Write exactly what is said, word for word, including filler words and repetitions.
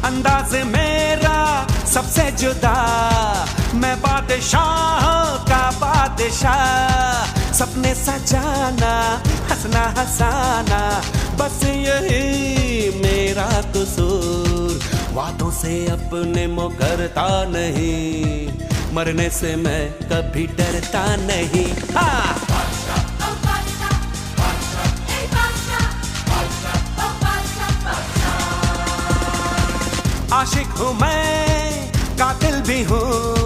अंदाज मेरा सबसे जुदा, मैं बादशाह का बादशाह। सपने सजाना, हंसना हंसाना, बस यही मेरा कसूर। वादों से अपने मुकरता नहीं, मरने से मैं कभी डरता नहीं। हाँ। आशिक हूँ मैं, कातिल भी हूँ,